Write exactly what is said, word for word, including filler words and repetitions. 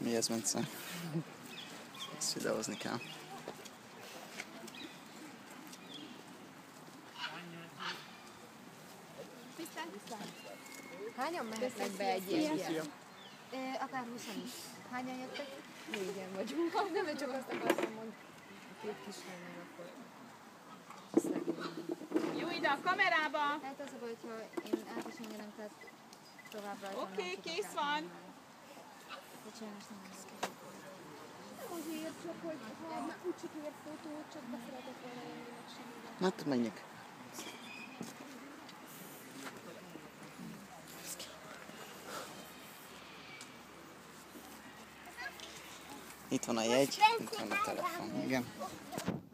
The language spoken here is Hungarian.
Mi ez, Bence? Ezt videózni kell. Hányan mehetnek be egy ilyen? Akár húszan is. Hányan jöttek? Négyen vagyunk. Nem, mert csak azt akartam mondani. Két kislány meg akkor. Jó, ide a kamerába! Hát az a baj, hogyha én át is engedem, tehát tovább rajtam. Oké, okay, kész van! Bocsánat, nem lesz ki. Azért csak, hogy ha úgy csak ér fotót, csak beszeretett volna jönni meg semmivel. Na, hát menjek. Itt van a jegy, itt van a telefon, igen.